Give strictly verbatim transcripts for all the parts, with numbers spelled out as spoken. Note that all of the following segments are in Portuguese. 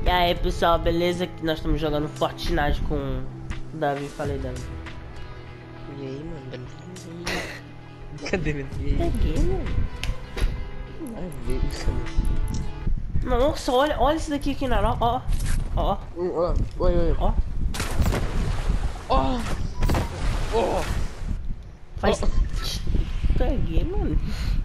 E aí pessoal, beleza? Que nós estamos jogando Fortnite com o Davi, falei Davi. E aí, mano, beleza? Cadê meu Peguei, mano. Ai, veio isso, mano. Nossa, olha, olha isso daqui aqui, Nara, ó. Ó, Hum, Ó, oi, oi. ó. Ó. Ó. Faz. Ó. Peguei, mano.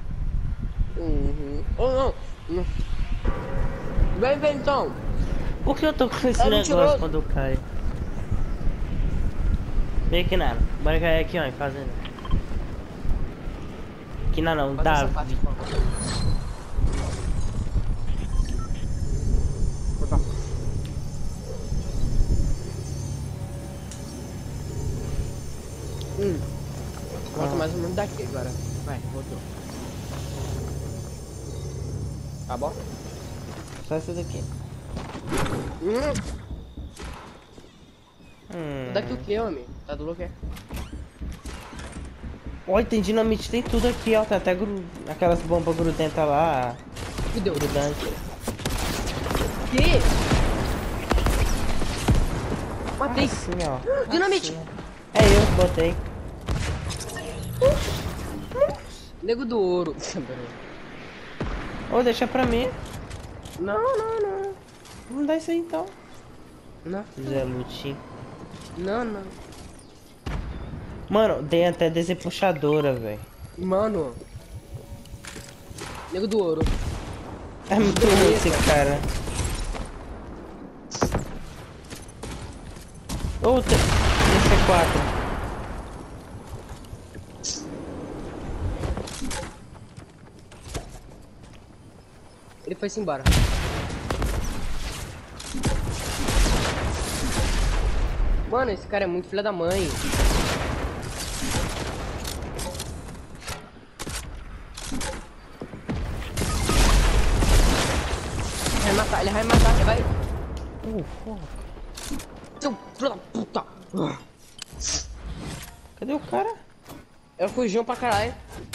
Uhum. Oh, não. Não. Vem, vem, então. Por que eu tô com esse É negócio mentiroso. quando cai? Vem aqui, Nara. Bora cair aqui, ó, em fazenda. Aqui não, não, Bota essa parte, Davi. por favor. Opa. Hum. Volta Ah. mais ou menos daqui agora. Vai, voltou. Tá bom? Só esse daqui. Hum. Hum. Daqui o que, homem? Tá do louco, é? Olha, tem dinamite, tem tudo aqui, ó. Tem até gru... aquelas bombas grudentas lá. Que deu? Grudante. Que? Matei. Assim, ó. Dinamite. Assim, ó. É eu que botei. Nego do ouro. Ô, deixa pra mim. Não, não, não. Vamos dar isso aí então. Não, Zé Lutin. não, não. Mano, tem até desempuxadora, velho. Mano. Nego do ouro. É muito ruim esse cara. Ô, tem C quatro. Ele foi-se embora. Mano, esse cara é muito filha da mãe. Ele vai matar, ele vai matar, ele vai... Uh, foda. Seu filho da puta! Cadê o cara? É o fujão pra caralho.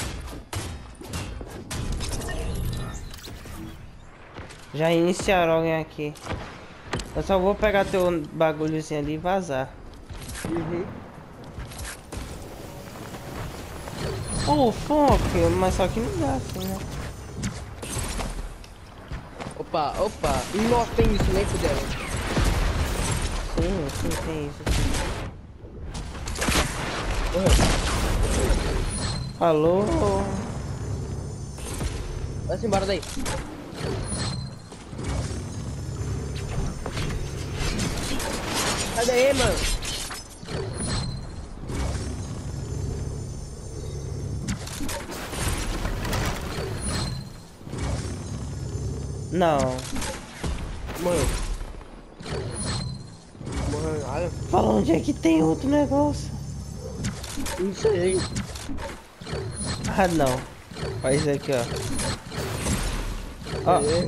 Já iniciaram alguém aqui. Eu só vou pegar teu bagulhozinho ali e vazar. Uhum. Ô, oh, foque, mas só que não dá assim, né? Opa, opa. Nossa, tem isso, nem fuderam. Sim, sim, tem isso. Morreu. Alô? Vai-se embora daí. Sai daí, mano. Não. Morreu. Morreu nada. Fala onde é que tem outro negócio. Não sei. Ah, não. Faz aqui, ó. Ó, É.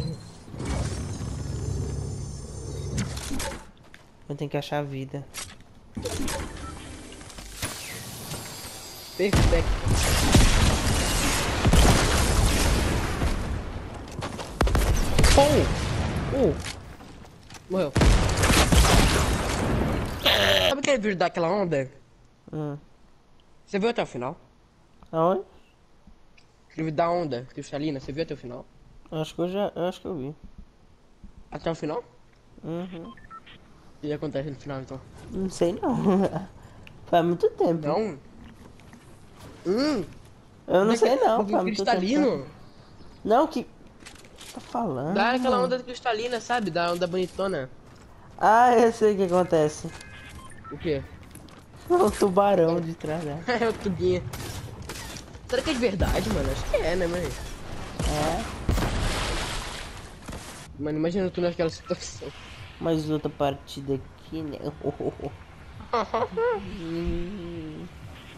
eu tenho que achar a vida. Perfeito. Oh! Oh! Morreu. Sabe aquele vídeo daquela onda? Hum. Você viu até o final? Aonde? Aquele vídeo da onda cristalina, você viu até o final? Acho que eu já. Acho que eu vi. Até o final? Uhum. O que acontece no final então? Não sei não. Faz muito tempo. Não? Hum! Eu não sei não. Bagulho Faz muito cristalino? tempo. Não, o que. Tá falando? Dá aquela onda cristalina, sabe? Da onda bonitona. Ah, eu sei o que acontece. O quê? O tubarão de trás dela. É o tubinho. Será que é de verdade, mano? Acho que é, né, mãe? É. Mano, imagina tu naquela situação. Mais outra partida aqui, né? Hum.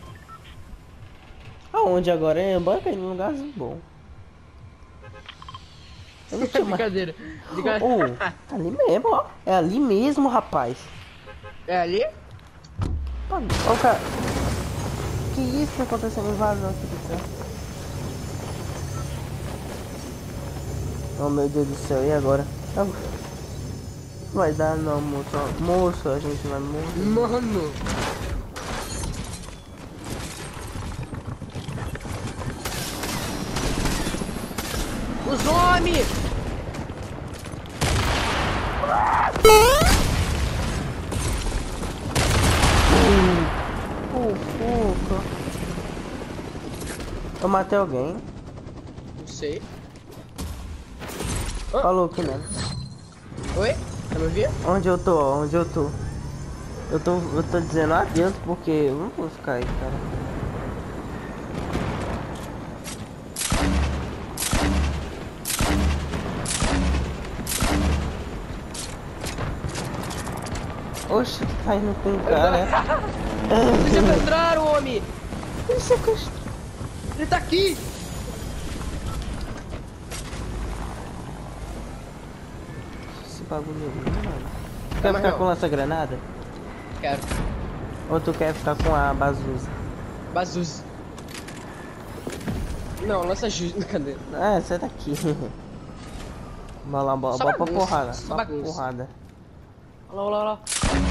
Aonde agora, hein? Bora cair num lugarzinho bom. Eu não tinha mais. Brincadeira. Brincadeira. Oh, ali mesmo, ó. É ali mesmo, rapaz. É ali? Ó, cara. Que isso que aconteceu? Invasão aqui do céu. Oh, meu Deus do céu. E agora? Vai dar não, moço. Moço, a gente vai morrer. Mano. Os homens! Fofoca. Eu matei alguém. Não sei. Falou que não. Oi? Tá me ouvindo? Onde eu tô? Onde eu tô? Eu tô, eu tô dizendo adeus porque eu não vou ficar aí, cara. Oxe, tá indo com o cara. Eles sequestraram o homem! Ele sequestrou. Ele tá aqui! Esse bagulho aí, mano. Tu quer Mas ficar não. com lança-granada? Quero. Ou tu quer ficar com a bazuza? Bazuz. Não, lança jus. Cadê? Ah, sai daqui. Bora lá, bora, Só bora pra bagunça, porrada. só Bora pra bagunça. porrada. Olha lá, olha lá, olha lá.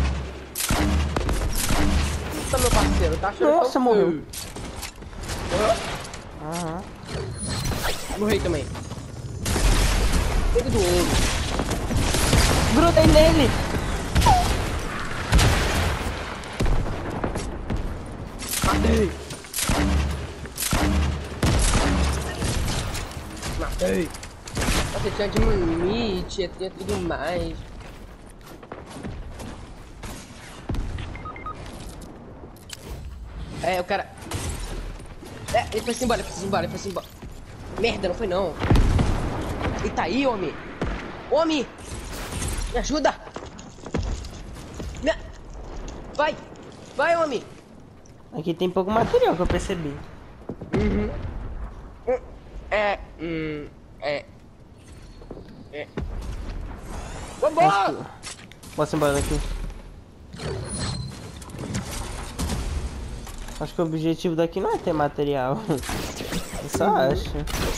Tá, meu parceiro, tá achando Nossa, que eu- morreu. Morreu? Aham. Morri também. Pego do ouro. Grudei nele! Matei! Matei! Nossa, tinha dinamite, tinha tudo mais. É, o cara... É, ele foi-se embora, ele foi-se embora, ele foi-se embora. Merda, não foi não. Ele tá aí, homem. Homem! Me ajuda! Me... Vai! Vai, homem! Aqui tem pouco material que eu percebi. Uhum. É, hum, é. É. Vambora! Posso embora daqui. Acho que o objetivo daqui não é ter material. Eu só Uhum. acho.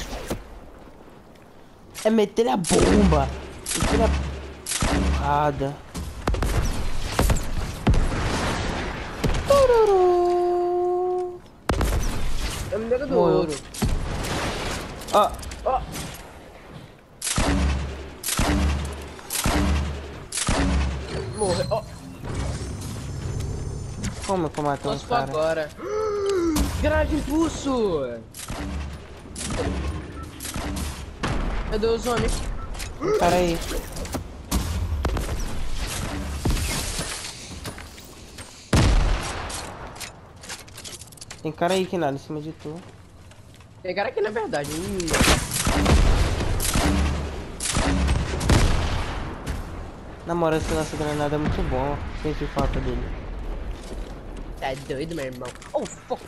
É meter a bomba. Meter a porrada. Tururu. É o minério do Morreu. ouro. Ó, Ó. Morreu. Ó. como que eu matei um Posso cara? agora. Granade de impulso! Cadê os homens? Um cara aí. Tem cara aí que nada em cima de tu. Tem cara aqui na verdade. Hum. Na moral, esse lança granada é muito bom. Senti falta dele. Tá doido, meu irmão? Oh, fuck.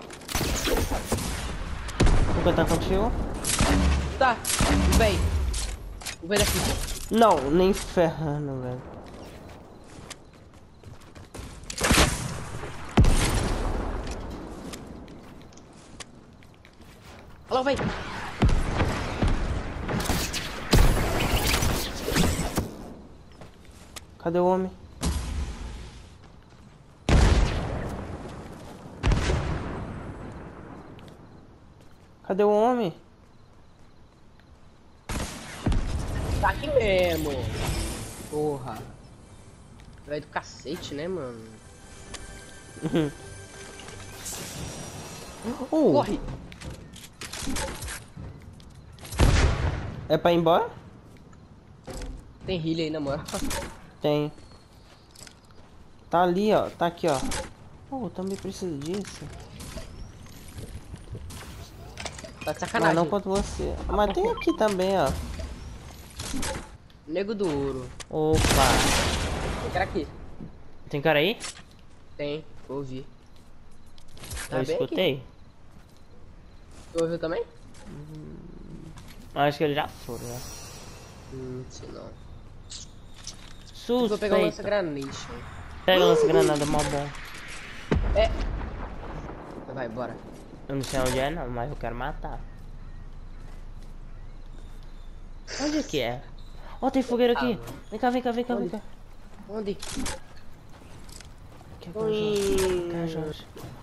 Vou cantar contigo? Tá, vem. Vem daqui. Não, nem ferrando, velho. Olha lá, vem. Cadê o homem? Cadê o homem? Tá aqui mesmo. Porra. Vai do cacete, né, mano? Uh, Corre. é pra ir embora? Tem healer aí, na moral. Tem. Tá ali, ó. Tá aqui, ó. Oh, eu também preciso disso. Tá de Mas sacanagem. não contra você. Mas tem aqui também, ó. Nego do ouro. Opa. Tem cara aqui. Tem cara aí? Tem. Vou ouvir. Eu bem escutei. aqui. Tu ouviu também? Acho que eles já foram, né? Hum, sei não. Vou pegar o Suspeito. lança-granation. Pega o lança-granada, mó bom. É. Vai, bora. Eu não sei onde é, não, mas eu quero matar. Onde é que é? Ó, tem fogueira aqui. Ah, Vem cá, vem cá, vem cá, vem Onde? cá. Onde? Aqui, aqui, Jorge. Cá, Jorge.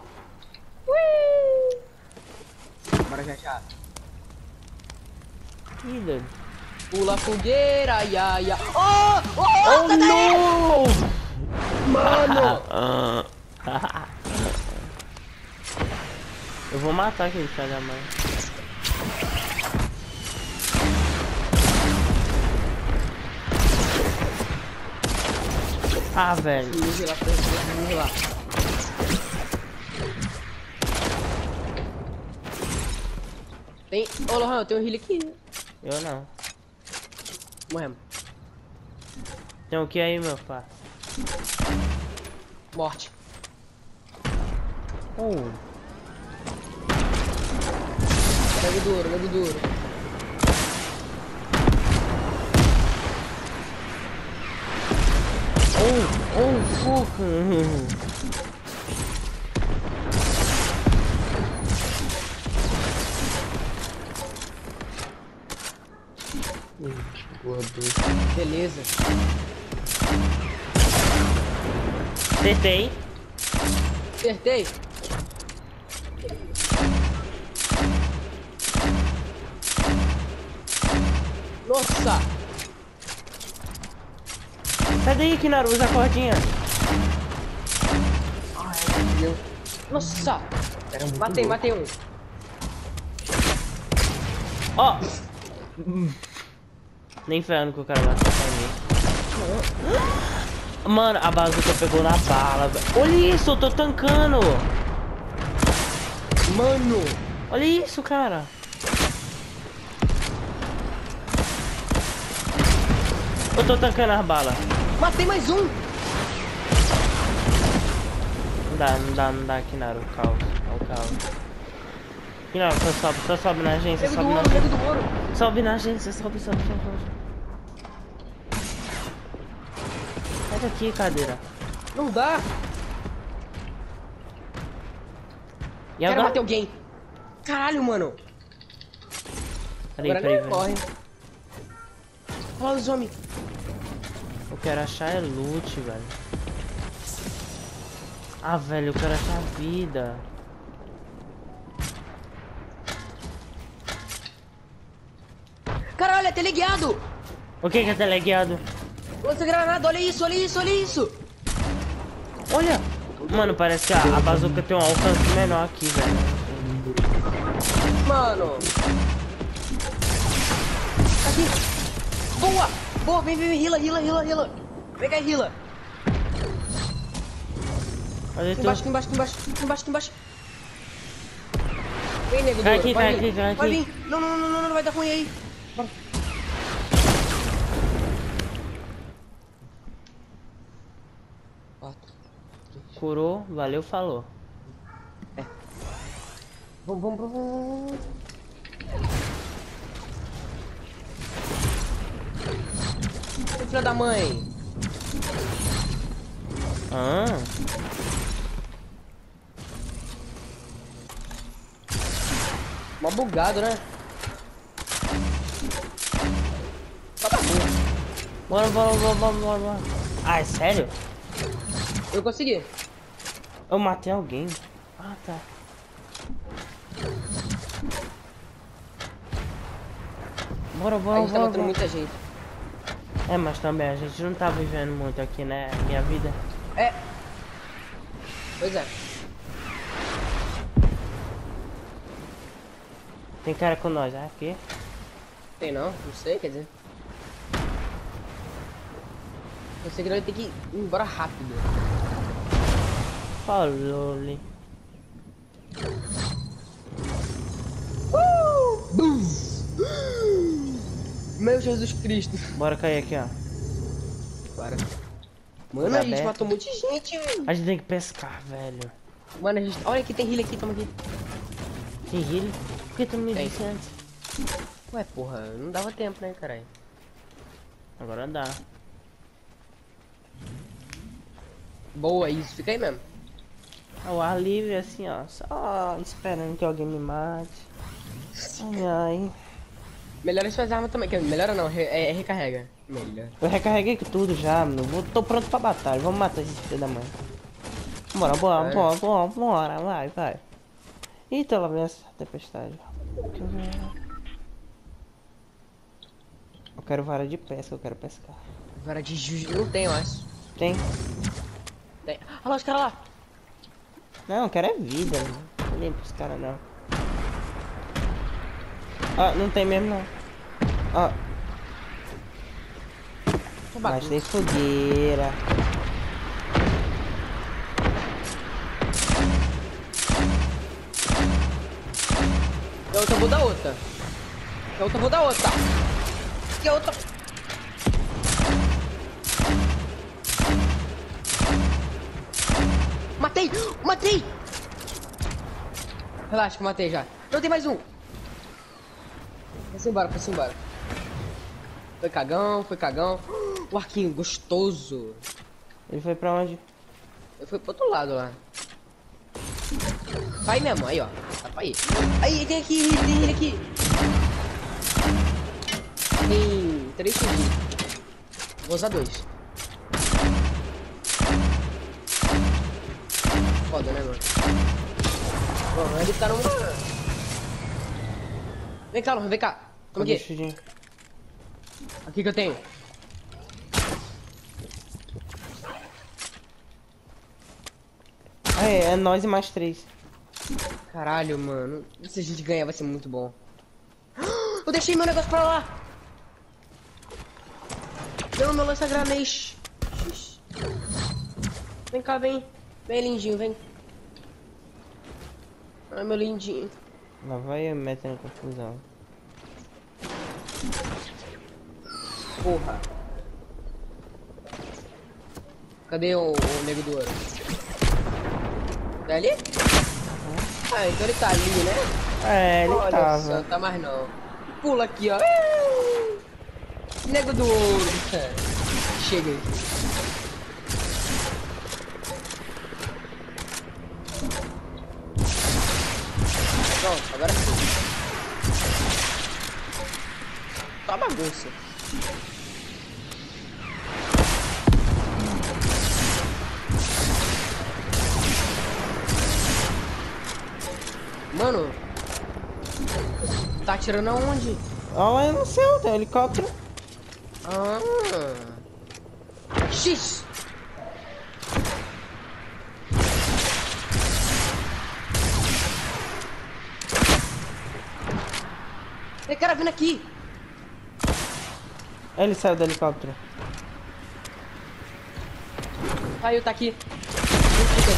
Bora já já. Ih, doido. Pula fogueira, ia, ia. Oh! Oh, Oh, tá não! Mano! Eu vou matar aquele filho da mãe. Ah, velho. Vamos lá, vamos lá. Tem. Ô, Lohan, eu tenho um heal aqui. Eu não. Morremos. Tem o que aí, meu pai? Morte. Oh. Nego duro, nego duro. Oh, oh, fuck. Beleza. Acertei. Acertei. Nossa! Sai daí, Kinaru, usa a cordinha. Ai, meu Deus. Nossa! Matei, matei um. Ó. Nem ferrando que o cara vai acertar em mim. Mano, a bazuca pegou na bala, velho. Olha isso, eu tô tancando. Mano! Olha isso, cara. Eu tô tancando as balas. Matei mais um! Não dá, não dá, não dá, Kinaru. Calma, é o caos. Kinaru, só sobe, só sobe na agência, Nego do sobe na ouro, nego agência. do ouro. Sobe na agência, sobe, sobe, sobe, sobe. Sai daqui, cadeira. Não dá. E Quero agora? matar alguém. Caralho, mano. Peraí, Agora peraí, não peraí. corre. Olha os homens. Eu quero achar é loot, velho. Ah, velho, eu quero achar vida. Caralho, é teleguiado. O que que é teleguiado? Lança granada, olha isso, olha isso, olha isso. Olha! Mano, parece que a, a bazuca tem um alcance menor aqui, velho. Mano. Aqui. Boa. Boa, vem, vem, vem, rila, rila, rila, rila. Vem cá, rila. Olha Aqui tu. embaixo, aqui embaixo, aqui embaixo, aqui embaixo, aqui embaixo. Vem, nego Cai duro, aqui, vai cai vir. aqui, cai Vai aqui. vir. Não, não, não, não, não, vai dar ruim aí. Bora. Quatro. Curou, valeu, falou. Vamos, vamos, vamos, vamos. Filha da mãe. Ah, Mó bugado, né? Tá bom. bora, bora, bora, bora, bora, bora. Ah, é sério? Eu consegui. Eu matei alguém. Ah, tá. Bora, A bora, gente tá bora, matando bora. muita gente. É, mas também a gente não tá vivendo muito aqui, né? Minha vida. É. Pois é. Tem cara com nós, ah, aqui. Tem não? Não sei, quer dizer. Eu sei que nós tem que ir embora rápido. Falou, Li. Uh! Bum! Meu Jesus Cristo. Bora cair aqui, ó. Bora. Mano, Lugar a gente aberto. matou um monte de gente, velho. A gente tem que pescar, velho. Mano, a gente... Olha aqui, tem healer aqui, toma aqui. Tem healer? Por que tu não me Tem. disse antes? Ué, porra, não dava tempo, né, caralho? Agora dá. Boa, isso. Fica aí mesmo. Ao ar livre, assim, ó. Só esperando que alguém me mate. Ai, ai. Melhora suas armas também. Quer, melhora não, re, é, é recarrega. Melhor. Eu recarreguei tudo já, mano. Vou- Tô pronto pra batalha. Vamos matar esse filho da mãe. Bora, bora, É. bora, bora, bora. Vai, vai. Eita, lá vem essa tempestade. Deixa eu ver. Eu quero vara de pesca, eu quero pescar. Vara de juiz. Não tem, eu acho. Tem? Tem. Olha lá os caras lá. Não, eu quero é vida, mano. Não nem pros caras não. Ah, não tem mesmo não. Ah, Tô mas batendo. tem fogueira. E a outra eu vou dar outra. E a outra eu vou dar outra. E a outra. Matei! Matei! Relaxa que eu matei já. Não, tem mais um. Foi-se embora, foi-se embora. Foi cagão, foi cagão. O arquinho gostoso. Ele foi pra onde? Eu fui pro outro lado lá. Vai mesmo, aí ó. Dá pra ir. Aí, tem aqui, tem ele aqui. Tem três X. Vou usar dois. Foda, né, mano? Bom, ele tá numa... Vem cá, Lohan, vem cá. Toma Cadê o aqui. Chudinho? Aqui que eu tenho. Ah, é, é nós e mais três. Caralho, mano. Se a gente ganhar vai ser muito bom. Eu deixei meu negócio pra lá. Deu meu lança-granês. Vem cá, vem. Vem, lindinho, vem. Ai, meu lindinho. Lá vai eu metendo confusão. Porra. Cadê o, o nego do ouro? Tá ali? Ah, então ele tá ali, né? É, ele Olha tava. só, tá mais não. Pula aqui, ó. Nego do ouro. Chega aí. Pronto, agora sim. Tá bagunça. Mano, tá atirando aonde? Olha lá no céu, tem um helicóptero. Ah. X. Tem cara vindo aqui. Ele saiu do helicóptero. Saiu, tá aqui. Vem aqui,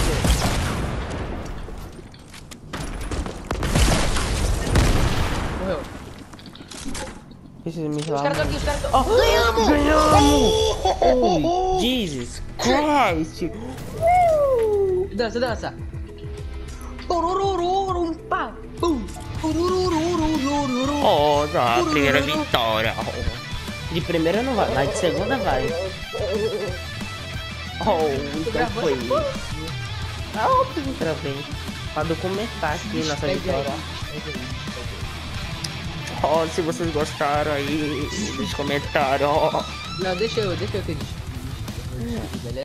morreu. Preciso me Os lá. caras estão aqui, os caras estão... Oh, Ganhamos! ganhamos! Oh, Jesus Christ! Dança, dança. Tururururum, pá, pum. Turururururum. Oh, já, a primeira vitória. De primeira não vai, mas de segunda vai. Oh, então foi isso. Ah, óbvio que gravei. Pra documentar aqui nossa vitória. Oh, se vocês gostaram aí, nos comentários. Não, deixa eu, deixa eu ter. Beleza?